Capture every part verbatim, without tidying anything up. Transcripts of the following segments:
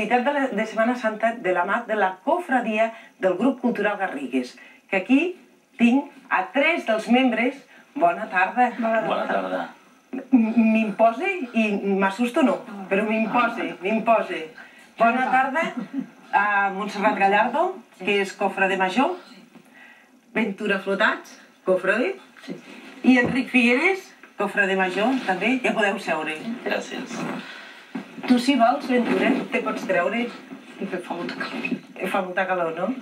l'activitat de Setmana Santa de la mà de la cofradia del grup cultural Garrigues, que aquí tinc a tres dels membres. Bona tarda. Bona tarda. M'impose i m'assusto no, però m'impose, m'impose. Bona tarda a Montserrat Gallardo, que és cofrade major, Ventura Flotats, cofrade, i Enric Figueres, cofrade major, també, ja podeu seure. Gràcies. Tu si vols, Ventura, te pots treure. Fa molta calor. Fa molta calor, no?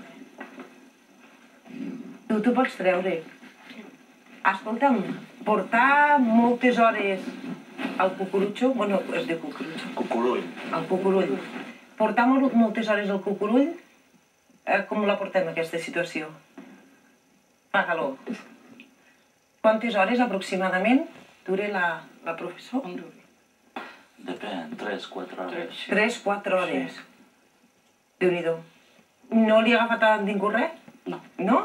Tu t'ho pots treure. Escolta'm, portar moltes hores al cucurutxo, bueno, es diu cucurutxo. Cucurull. Al cucurull. Portar moltes hores al cucurull, com la portem, aquesta situació? Fa calor. Quantes hores aproximadament dura la professor? Depèn, tres, quatre hores. Tres, quatre hores. Déu-n'hi-do. No li ha agafat a ningú res? No. No?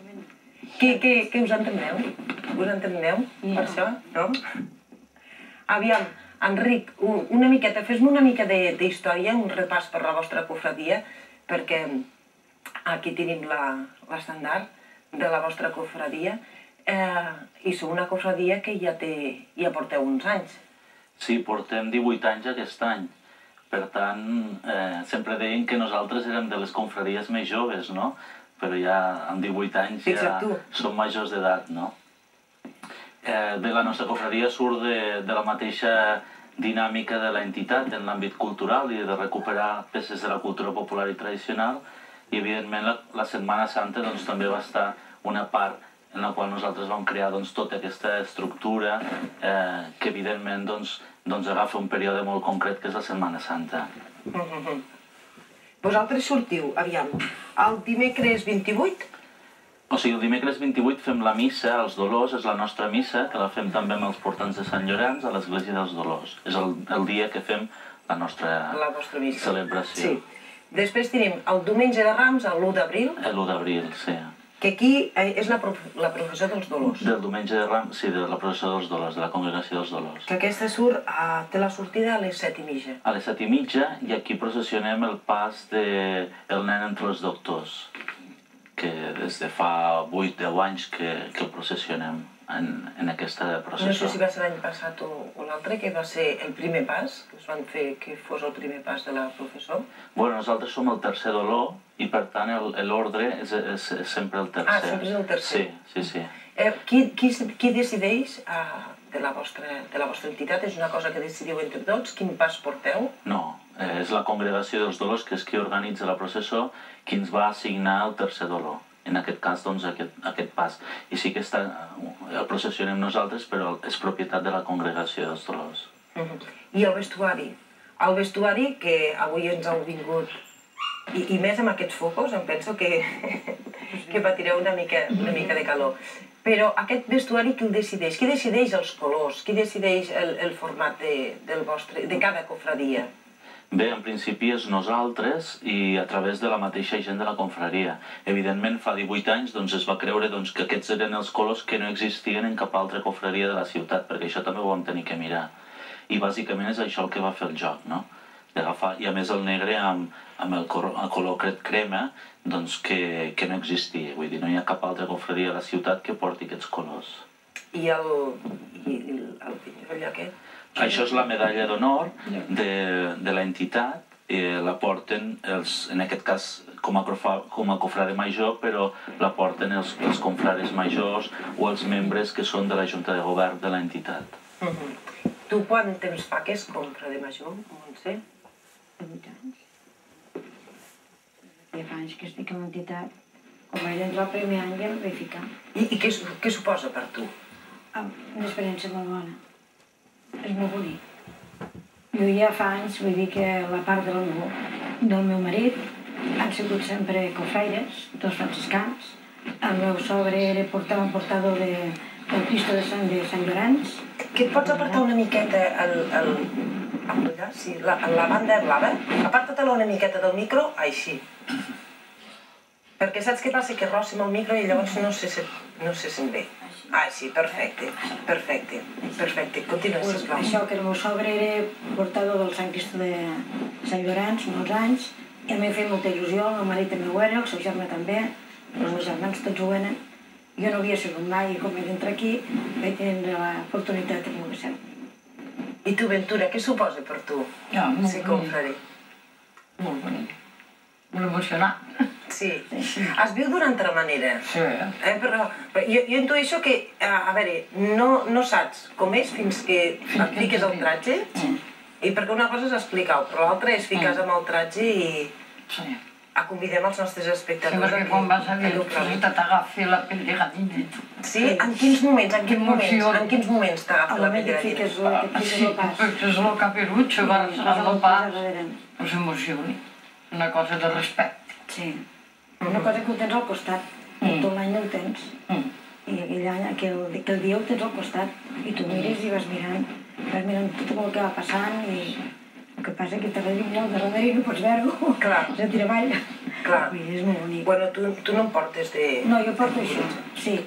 Què us enteneu? Us enteneu per això? No? Aviam, Enric, una miqueta, fes-me una mica d'història, un repàs per la vostra cofradia, perquè aquí tenim l'estandard de la vostra cofradia, i sou una cofradia que ja porteu uns anys. Sí, portem divuit anys aquest any. Per tant, sempre deien que nosaltres érem de les confraries més joves, no? Però ja amb divuit anys ja som majors d'edat, no? Bé, la nostra cofradia surt de la mateixa dinàmica de l'entitat en l'àmbit cultural i de recuperar peces de la cultura popular i tradicional, i evidentment la Setmana Santa també va estar una part en la qual nosaltres vam crear tota aquesta estructura que evidentment agafa un període molt concret que és la Setmana Santa. Vosaltres sortiu, aviam, el dimecres vint-i-vuit? O sigui, el dimecres vint-i-vuit fem la missa als Dolors, és la nostra missa, que la fem també amb els portants de Sant Llorenç a l'església dels Dolors. És el dia que fem la nostra celebració. Després tenim el diumenge de Rams, l'u d'abril. L'u d'abril, sí. Que aquí és la processó dels Dolors. Del diumenge de Rams, sí, de la processó dels Dolors, de la congregació dels Dolors. Que aquesta surt, té la sortida a les set i mitja. A les set i mitja, i aquí processionem el pas del nen entre els doctors, que des de fa vuit o deu anys que el processionem en aquesta processó. No sé si va ser l'any passat o l'altre, que va ser el primer pas, que us van fer que fos el primer pas de la processó. Bueno, nosaltres som el tercer dolor, i per tant l'ordre és sempre el tercer. Ah, sempre és el tercer. Sí, sí, sí. Qui decideix de la vostra entitat? És una cosa que decidiu entre tots? Quin pas porteu? No, és la congregació dels Dolors, que és qui organitza la processó, qui ens va assignar el tercer dolor. En aquest cas, doncs, aquest pas. I sí que el processionem nosaltres, però és propietat de la congregació dels Dolors. I el vestuari? El vestuari, que avui ens heu vingut, i més amb aquests focus, em penso que patireu una mica de calor. Però aquest vestuari qui el decideix? Qui decideix els colors? Qui decideix el format de cada cofradia? Bé, en principi és nosaltres i a través de la mateixa gent de la confraria. Evidentment, fa divuit anys es va creure que aquests eren els colors que no existien en cap altra confraria de la ciutat, perquè això també ho vam tenir que mirar. I bàsicament és això el que va fer el joc, no? I a més el negre amb el color crema que no existia. Vull dir, no hi ha cap altra confraria de la ciutat que porti aquests colors. I el pinjoll aquest? Això és la medalla d'honor de l'entitat. La porten, en aquest cas, com a cofrade major, però la porten els confrades majors o els membres que són de la Junta de Govern de l'entitat. Tu quant temps fa que és cofrade major, Montse? divuit anys. Ja fa anys que estic a l'entitat. Com vaig entrar el primer any ja em vaig ficar. I què suposa per tu? Una experiència molt bona. És molt bonic. Jo ja fa anys, vull dir que la part del meu marit han sigut sempre cofraires, dos franciscans. El meu sogre era portador del Cristo de Sant Llorenç. Que et pots apartar una miqueta la banda blava? Aparta-te-la una miqueta del micro, així. Perquè saps què passa? Que rossem el micro i llavors no se sent bé. Ah, sí, perfecte, perfecte, perfecte. Continua, sisplau. Això, que el meu sogre era portador del Sant Cristo de Sant Llorenç, molts anys, i a mi em feia molta il·lusió, el meu marit també ho era, el seu germà també, els meus germans tots ho eren. Jo no havia sigut mai, i com vaig entrar aquí, vaig tenir l'oportunitat de poder ser. I tu, Ventura, què suposa per tu ser confrare? Molt bonic. Molt emocionant. Sí. Es viu d'una altra manera. Sí. Però jo intueixo que, a veure, no saps com és fins que et fiques al tratge, i perquè una cosa és explicar-ho, però l'altra és ficar-se amb el tratge i convidem els nostres espectadors. Sí, perquè quan vas a dir-te t'agafi la pell de gallina. Sí? En quins moments? En quins moments t'agafi la pell de gallina? Que fiques el pas. Fiques el capirutxo, vas al pas. Pues emocioni. Una cosa de respecte. Sí. Una cosa que ho tens al costat. Tot l'any no ho tens. I aquell any, aquell dia ho tens al costat. I tu mires i vas mirant. Vas mirant tot el que va passant i... El que passa que darrere molt, darrere i no pots veure-ho. Clar. És a treball. Clar. És molt bonic. Bueno, tu no em portes de... No, jo porto això, sí.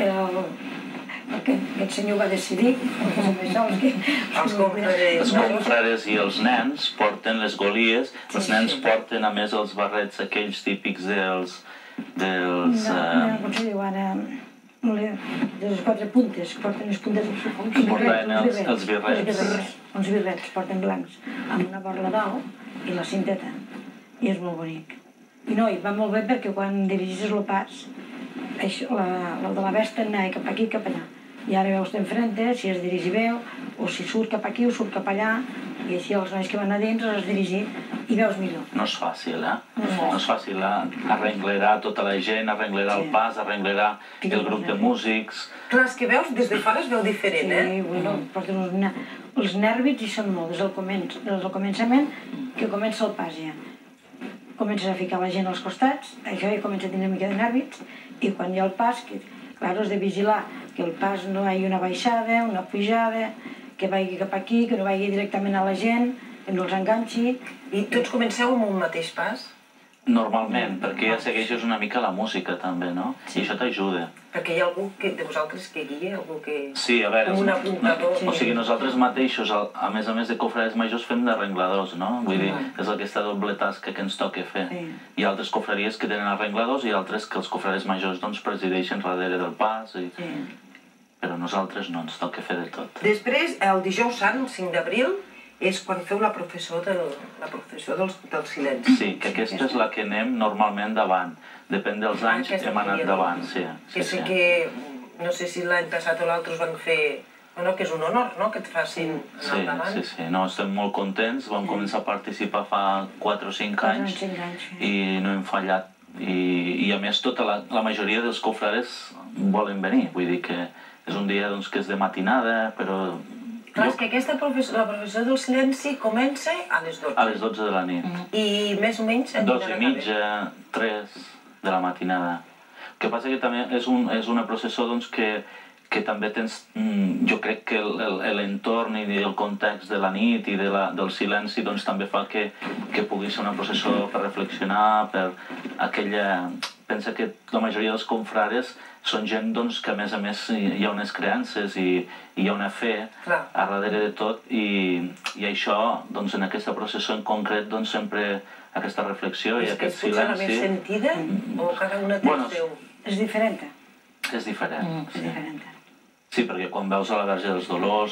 Aquest senyor va decidir, perquè som més sols que... Els confrares. Els confrares i els nens porten les golies, els nens porten a més els barrets aquells típics dels... dels... No, com se diu ara... de les quatre puntes, porten les puntes dels sufons. Porten els birrets. Uns birrets, porten blancs, amb una borla d'alt i la cinteta. I és molt bonic. I no, i va molt bé perquè quan dirigis el pas, el de la vesta anava cap aquí i cap allà. I ara veus d'enfrente, si es dirigir bé, o si surt cap aquí o surt cap allà, i així els nois que van a dins els has dirigit i veus millor. No és fàcil, eh? No és fàcil arrenglerar tota la gent, arrenglerar el pas, arrenglerar el grup de músics... Clar, és que veus, des de fora es veu diferent, eh? Sí, bueno, porten els nervis i són molt, des del començament que comença el pas ja. Comences a ficar la gent als costats, això ja comença a tenir una mica de nervis, i quan hi ha el pas, clar, has de vigilar que el pas no hi hagi una baixada, una pujada, que vagi cap aquí, que no vagi directament a la gent, que no els enganxi. I tots comenceu amb un mateix pas? Normalment, perquè ja segueixes una mica la música també, no? I això t'ajuda. Perquè hi ha algú de vosaltres que guia, algú que... Sí, a veure... Com un apuntador. O sigui, nosaltres mateixos, a més a més de cofrades majors, fem d'arrengladors, no? Vull dir, és aquesta doble tasca que ens toca fer. Hi ha altres cofraries que tenen arrengladors i altres que els cofrades majors doncs presideixen darrere del pas. Però nosaltres no, ens toca fer de tot. Després, el dijous sant, el cinc d'abril, és quan feu la processó del silenci. Sí, que aquesta és la que anem normalment davant. Depèn dels anys, hem anat davant, sí. Que sé que, no sé si l'any passat o l'altre us van fer... Bueno, que és un honor, no?, que et facin anar davant. Sí, sí, sí. No, estem molt contents. Vam començar a participar fa quatre o cinc anys i no hem fallat. I a més, tota la majoria dels cofrades volen venir. Vull dir que és un dia que és de matinada, però... Clar, és que aquesta la professó del silenci comença a les dotze. A les dotze de la nit. I més o menys... Dos i mitja, tres de la matinada. El que passa que també és una processó que també tens... Jo crec que l'entorn i el context de la nit i del silenci també fa que pugui ser una processó per reflexionar, per aquella... Pensa que la majoria dels confrares són gent que, a més a més, hi ha unes creences i hi ha una fe a darrere de tot i això, en aquesta processó en concret, sempre aquesta reflexió i aquest silenci... És que potser la més sentida o cada una té el seu... És diferent. És diferent, sí. Sí, perquè quan veus a la Verge dels Dolors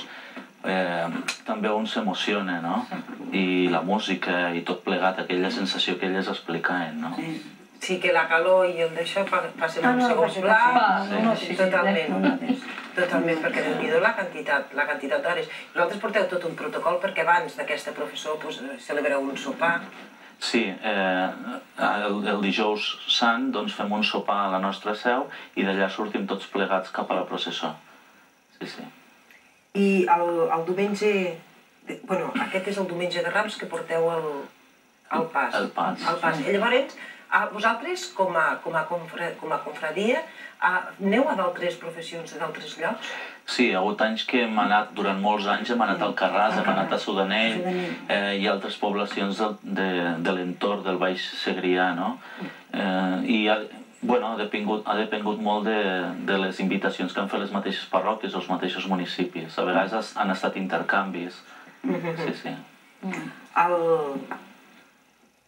també un s'emociona, no? I la música i tot plegat, aquella sensació que elles explicaven, no? Sí, que la calor i el d'això passen a un segon pla, totalment, totalment, perquè déu-n'hi-do la quantitat, la quantitat d'hores. Vosaltres porteu tot un protocol perquè abans d'aquesta professó celebreu un sopar. Sí, el dijous sant fem un sopar a la nostra seu i d'allà sortim tots plegats cap a la processó. Sí, sí. I el diumenge, bueno, aquest és el diumenge de Rams que porteu el pas. El pas. El pas. I llavors, vosaltres, com a confraria, aneu a d'altres professions de d'altres llocs? Sí, hi ha hagut anys que hem anat, durant molts anys, hem anat al Carràs, hem anat a Sudanell i altres poblacions de l'entorn del Baix Segrià, no? I, bueno, ha depengut molt de les invitacions que han fet les mateixes parròquies o els mateixos municipis. A vegades han estat intercanvis. Sí, sí.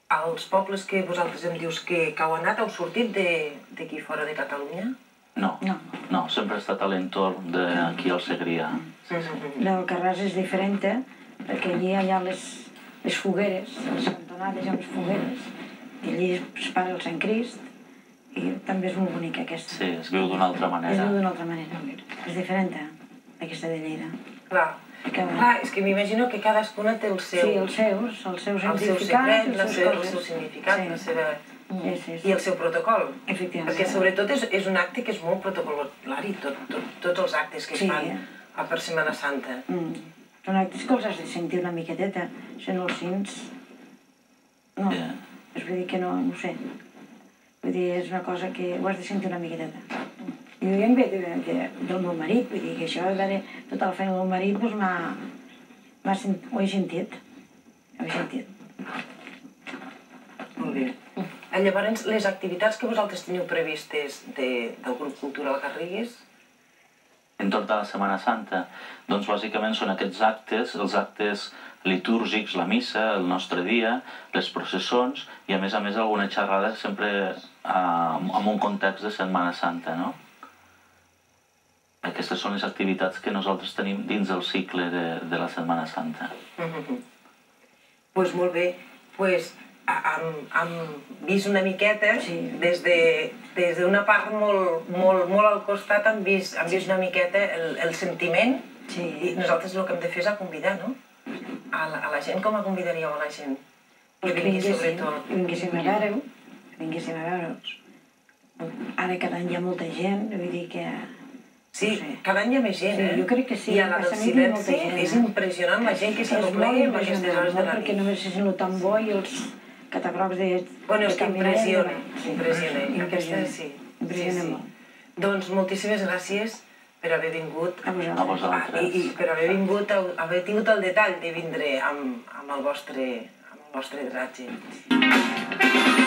els pobles que vosaltres em dius que heu anat, heu sortit d'aquí fora de Catalunya? No, no, sempre he estat a l'entorn d'aquí al Segrià. L'Alcarràs és diferent, perquè allí hi ha les fogueres, les cantonades amb les fogueres, i allí es para el Sant Crist, i també és molt bonica aquesta. Sí, es viu d'una altra manera. Es viu d'una altra manera. És diferent, aquesta de Lleida. Clar. Clar, és que m'imagino que cadascuna té el seu... Sí, els seus, els seus significats, el seu significat, la seva... I el seu protocol. Efectivament. Perquè sobretot és un acte que és molt protocolari, tots els actes que es fan per Setmana Santa. Són actes que els has de sentir una miqueteta, si no els sents... No, és vull dir que no, no ho sé. Vull dir, és una cosa que ho has de sentir una miqueteta. I jo ja em ve del meu marit, vull dir que això, tota la feina del meu marit, doncs ho he sentit. Ho he sentit. Molt bé. Llavors, les activitats que vosaltres teniu previstes del grup Cultural Garrigues? Entorn de la Setmana Santa, doncs bàsicament són aquests actes, els actes litúrgics, la missa, el nostre dia, les processons i a més a més alguna xerrada sempre en un context de Setmana Santa, no? Aquestes són les activitats que nosaltres tenim dins del cicle de la Setmana Santa. Doncs molt bé, doncs hem vist una miqueta, des d'una part molt al costat hem vist una miqueta el sentiment i nosaltres el que hem de fer és convidar, no? A la gent, com a convidaríeu a la gent? Que vinguéssim a veure-ho, que vinguéssim a veure-ho. Ara cada any hi ha molta gent, vull dir que... Sí, cada any hi ha més gent, eh? Jo crec que sí. I a la del silenci és impressionant la gent que s'arreplega en aquestes hores de la nit. Perquè només se sent el tambor i els catagrocs de... Bueno, és que impressiona, impressiona. Aquesta sí. Impressiona molt. Doncs moltíssimes gràcies per haver vingut. A vosaltres. I per haver vingut, haver tingut el detall de vindre amb el vostre dratge.